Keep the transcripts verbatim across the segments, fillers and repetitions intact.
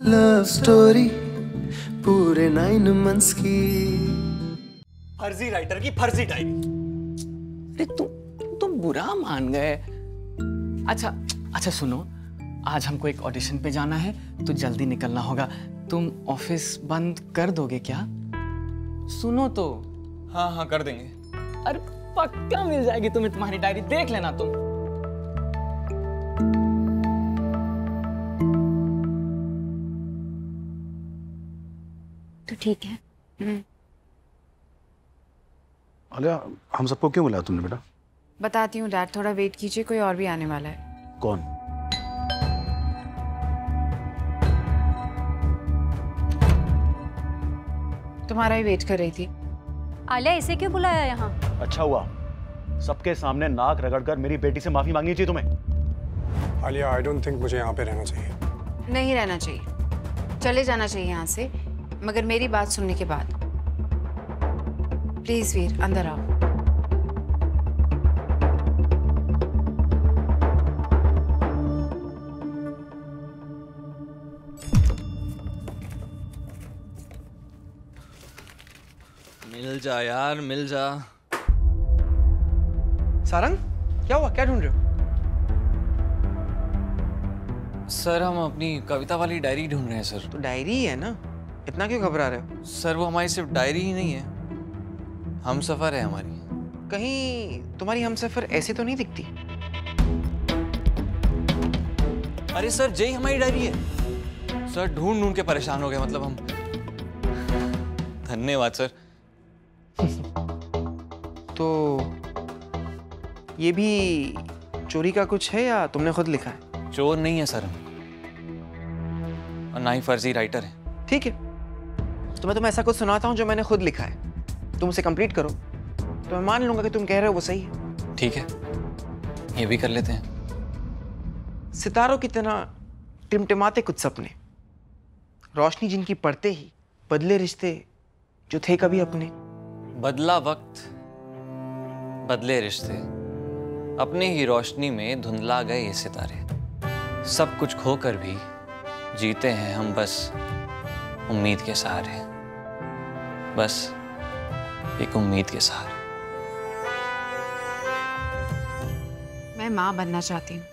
Love story पूरे nine months की। फर्जी राइटर की फर्जी डायरी। अरे तुम तुम बुरा मान गए। अच्छा अच्छा सुनो, आज हमको एक ऑडिशन पे जाना है तो जल्दी निकलना होगा। तुम ऑफिस बंद कर दोगे क्या? सुनो तो। हाँ हाँ कर देंगे। अरे पक्का मिल जाएगी तुम्हें तुम्हारी डायरी, देख लेना तुम। तो ठीक है। हम्म। आलिया, हम सबको क्यों बुलाया तुमने बेटा? बताती हूँ डैड, थोड़ा वेट कीजिए, कोई और भी आने वाला है। कौन? तुम्हारा ही वेट कर रही थी। आलिया, इसे क्यों बुलाया यहाँ? अच्छा हुआ, सबके सामने नाक रगड़कर मेरी बेटी से माफी मांगनी चाहिए तुम्हें। आलिया, आई डोंट थिंक मुझे यहाँ पे रहना चाहिए। नहीं रहना चाहिए, चले जाना चाहिए यहाँ से, मगर मेरी बात सुनने के बाद। प्लीज वीर, अंदर आओ। मिल जा यार, मिल जा। सारंग, क्या हुआ? क्या ढूंढ रहे हो? सर, हम अपनी कविता वाली डायरी ढूंढ रहे हैं सर। तो डायरी ही है ना, इतना क्यों घबरा रहे हो? सर, वो हमारी सिर्फ डायरी ही नहीं है, हम सफर है हमारी। कहीं तुम्हारी हमसफर ऐसे तो नहीं दिखती? अरे सर, जय हमारी डायरी है। सर ढूंढ ढूंढ के परेशान हो गए, मतलब हम। धन्यवाद सर। तो ये भी चोरी का कुछ है या तुमने खुद लिखा है? चोर नहीं है सर हम, और ना ही फर्जी राइटर है। ठीक है, तो मैं तुम्हें ऐसा कुछ सुनाता हूँ जो मैंने खुद लिखा है, तुम उसे कंप्लीट करो तो मैं मान लूंगा कि तुम कह रहे हो वो सही है। ठीक है, ये भी कर लेते हैं। सितारों की तरह टिमटिमाते कुछ सपने, रोशनी जिनकी पड़ते ही बदले रिश्ते जो थे कभी अपने। बदला वक्त, बदले रिश्ते, अपने ही रोशनी में धुंधला गए ये सितारे। सब कुछ खोकर भी जीते हैं हम बस उम्मीद के सहारे, बस एक उम्मीद के सहारे। मैं माँ बनना चाहती हूँ।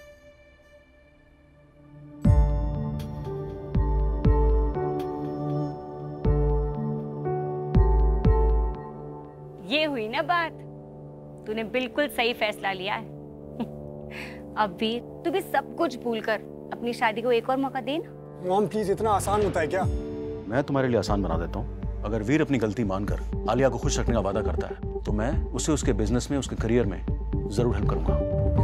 ये हुई ना बात, तूने बिल्कुल सही फैसला लिया है। अब भी तू भी सब कुछ भूलकर अपनी शादी को एक और मौका देना। मॉम प्लीज, इतना आसान होता है क्या? मैं तुम्हारे लिए आसान बना देता हूँ। अगर वीर अपनी गलती मानकर आलिया को खुश रखने का वादा करता है तो मैं उसे उसके बिजनेस में, उसके करियर में जरूर हेल्प करूंगा।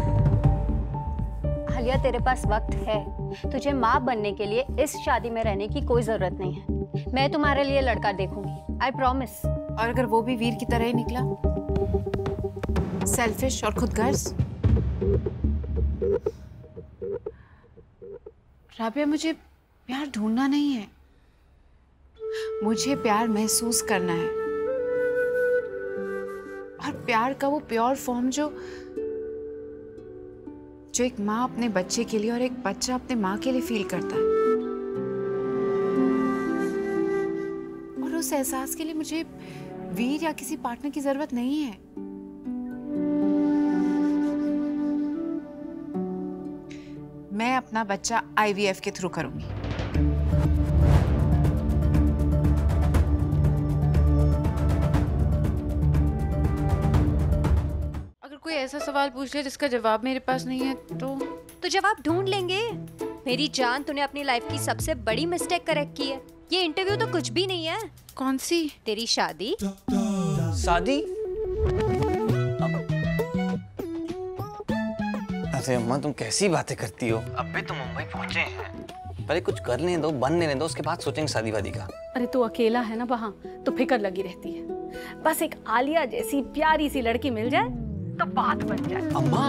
आलिया, तेरे पास वक्त है, तुझे माँ बनने के लिए इस शादी में रहने की कोई जरूरत नहीं है। मैं तुम्हारे लिए लड़का देखूंगी, आई प्रॉमिस। और अगर वो भी वीर की तरह ही निकला, सेल्फिश और खुदगर्ज? राबिया, मुझे प्यार ढूंढना नहीं है, मुझे प्यार महसूस करना है। और प्यार का वो प्योर फॉर्म जो जो एक माँ अपने बच्चे के लिए और एक बच्चा अपने माँ के लिए फील करता है। और उस एहसास के लिए मुझे वीर या किसी पार्टनर की जरूरत नहीं है। मैं अपना बच्चा आई वी एफ के थ्रू करूंगी। अगर कोई ऐसा सवाल पूछ ले जिसका जवाब मेरे पास नहीं है तो तो जवाब ढूंढ लेंगे। मेरी जान, तूने अपनी लाइफ की सबसे बड़ी मिस्टेक करेक्ट की है। ये इंटरव्यू तो कुछ भी नहीं है। कौन सी? तेरी शादी। शादी? अरे अम्मा, तुम कैसी बातें करती हो? अब भी तुम मुंबई पहुंचे हैं, पहले कुछ करने दो, बनने दो, उसके बाद सोचेंगे शादी वादी का। अरे तू अकेला है ना वहाँ, तो फिक्र लगी रहती है। बस एक आलिया जैसी प्यारी सी लड़की मिल जाए तो बात बन जाए। अम्मा,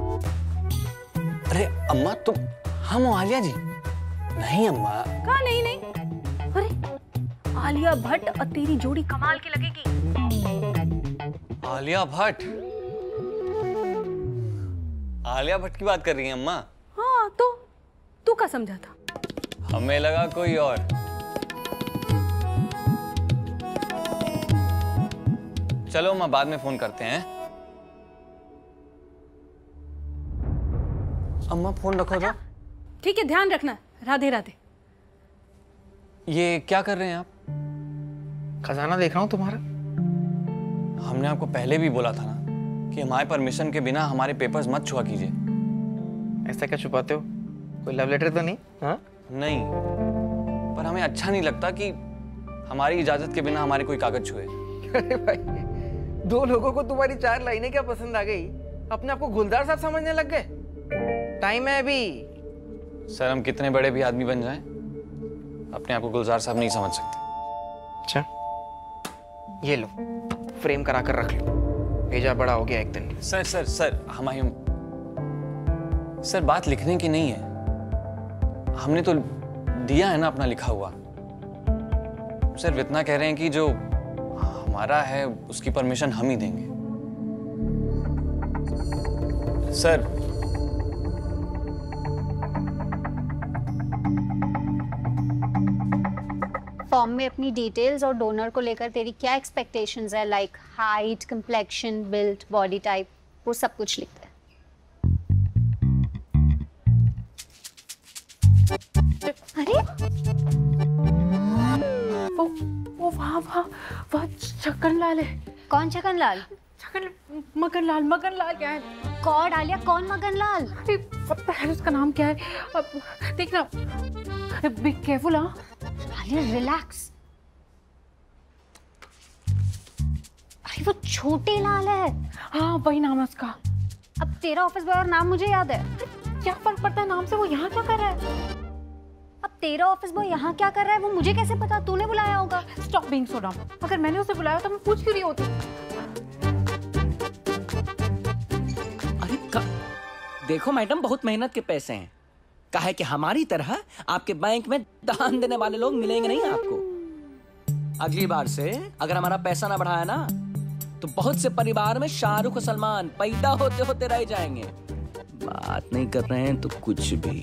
अरे अम्मा, तुम हम हो आलिया जी? नहीं अम्मा। कहा नहीं नहीं? अरे आलिया भट्ट और तेरी जोड़ी कमाल की लगेगी। आलिया भट्ट? आलिया भट्ट की बात कर रही है अम्मा? हाँ, तो तू क्या समझा था? हमें लगा कोई और। चलो माँ, बाद में फोन करते हैं। अम्मा फोन रखो तो। ठीक है, ध्यान रखना। राधे राधे। ये क्या कर रहे हैं आप? खजाना देख रहा हूँ तुम्हारा। हमने आपको पहले भी बोला था ना कि हमारे परमिशन के बिना हमारे पेपर्स मत छुआ कीजिए। ऐसा क्या छुपाते हो? कोई लव लेटर तो नहीं? हाँ? नहीं, पर हमें अच्छा नहीं लगता कि हमारी इजाजत के बिना हमारे कोई कागज छुए। अरे भाई, दो लोगों को तुम्हारी चार लाइनें क्या पसंद आ गई, अपने आप को गुलजार साहब समझने लग गए? टाइम है अभी। सर, हम कितने बड़े भी आदमी बन जाएं, अपने आप को गुलजार साहब नहीं समझ सकते। अच्छा, ये लो, फ्रेम करा कर रख लो, भेजा बड़ा हो गया एक दिन। Sir sir sir Humayun, sir बात लिखने की नहीं है, हमने तो दिया है ना अपना लिखा हुआ। सिर्फ इतना कह रहे हैं कि जो हमारा है उसकी परमिशन हम ही देंगे। सर, फॉर्म में अपनी डिटेल्स और डोनर को लेकर तेरी क्या एक्सपेक्टेशंस है? Like height, complexion, build, body type, वो सब कुछ लिखते हैं। अरे वो वो वाह वाह वाह, छक्कन लाल है। कौन छक्कन लाल? छक्कन मगन लाल। मगन लाल क्या है? कौन आलिया? कौन मगन लाल? अरे पता है उसका नाम क्या है? अब देखना, बी केयरफुल। हाँ आलिया, रिलैक्स। अरे वो छोटे लाल है। हाँ, वही नाम है उसका। अब तेरा ऑफिस बॉय और नाम मुझे याद है। क्या फर्क पड़ता है नाम से? वो यहाँ क्या कर रहा है? अब तेरा ऑफिस बॉय यहाँ क्या कर रहा है वो मुझे कैसे पता? तूने बुलाया होगा। स्टॉप बीइंग सो डम। अगर मैंने उसे बुलाया तो मैं पूछ क्यों रही होती? अरे का... देखो मैडम, बहुत मेहनत के पैसे हैं। काहे कि हमारी तरह आपके बैंक में दान देने वाले लोग मिलेंगे नहीं आपको। अगली बार से अगर हमारा पैसा ना बढ़ाया ना, तो बहुत से परिवार में शाहरुख और सलमान पैदा होते होते रह जाएंगे। बात नहीं कर रहे हैं तो कुछ भी।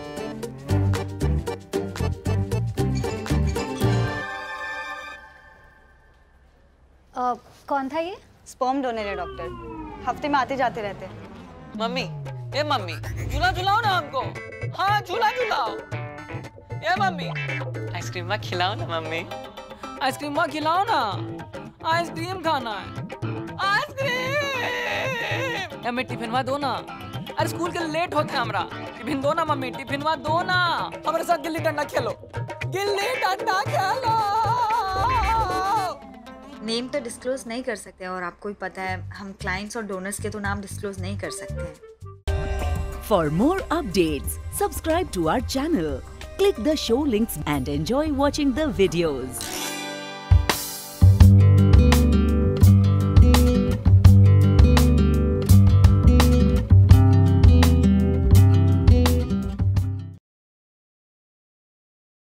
Uh, कौन था ये? स्पर्म डोनर है डॉक्टर, हफ्ते में आते जाते रहते हैं। मम्मी, ए मम्मी, झूला झुलाओ ना हमको। हाँ, झूला झुलाओ। ए मम्मी, आइसक्रीम खिलाओ ना मम्मी। आइसक्रीम खिलाओ ना, आइसक्रीम खाना है। आइसक्रीम। मम्मी टिफिनवा दो ना। अरे स्कूल के लेट होते हैं हमरा। टिफिन दो ना मम्मी, टिफिनवा दो ना। हमारे साथ गिल्ली डंडा खेलो। गिल्ली डंडा खेलो। नेम तो डिस्क्लोज नहीं कर सकते और आपको ही पता है हम क्लाइंट्स और डोनर्स के तो नाम डिस्क्लोज नहीं कर सकते हैं। For more updates, subscribe to our channel, click the show links and enjoy watching the videos.